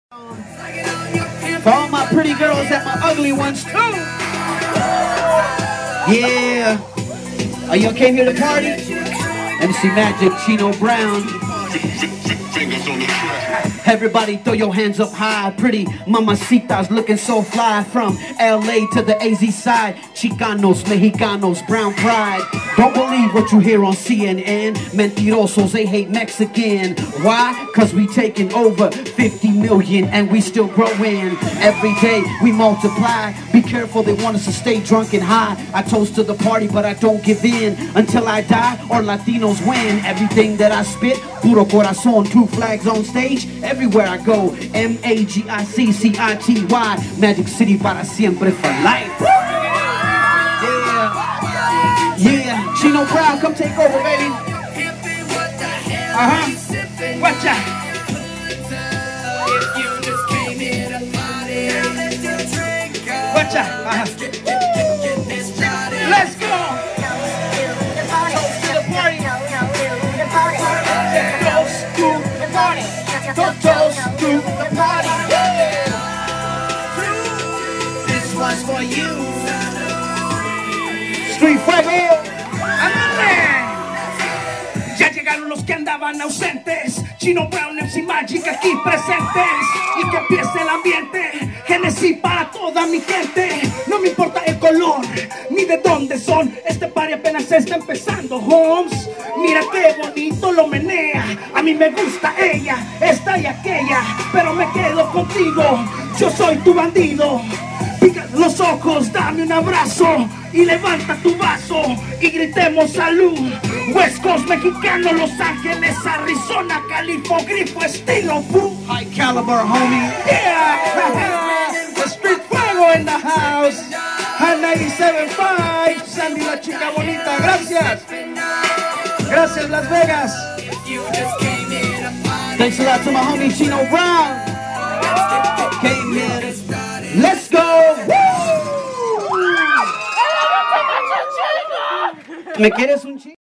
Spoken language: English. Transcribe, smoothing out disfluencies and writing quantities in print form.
For all my pretty girls and my ugly ones too. Yeah. Are you came here to party? MC Magic, Chino Brown. Everybody throw your hands up high. Pretty mamacitas looking so fly. From LA to the AZ side. Chicanos, Mexicanos, brown pride. Don't believe what you hear on CNN. Mentirosos, they hate Mexican. Why? Cause we taking over 50 million and we still growing. Every day we multiply. Be careful, they want us to stay drunk and high. I toast to the party but I don't give in until I die or Latinos win. Everything that I spit, puro corazón. 2 flags on stage, everywhere I go. M-A-G-I-C-C-I-T-Y. Magic City para siempre for life. Yeah, Chino Brown, come take over, baby. Watch out. Watch out. Let's go. Toast to the party. Toast to the party. Toast to the party. This one's for you. Street Fuego. Ya llegaron los que andaban ausentes. Chino Brown, MC Magic aquí presentes. Y que empiece el ambiente. Genesis para toda mi gente. No me importa el color ni de dónde son. Este party apenas está empezando, Holmes. Mira qué bonito lo menea. A mí me gusta ella, esta y aquella. Pero me quedo contigo. Yo soy tu bandido. Pica los ojos, dame un abrazo y levanta tu vaso y gritemos salud. West Coast mexicano, Los Ángeles, Arizona, Califo, grifo, estilo, boom. High caliber, homie. Yeah, the Street Fuego in the house. High 97.5, Sandy la chica bonita. Gracias. Gracias, Las Vegas. Thanks a lot to my homie Chino Brown. Came here to... Let's go! Woo! ¿Me quieres un chico?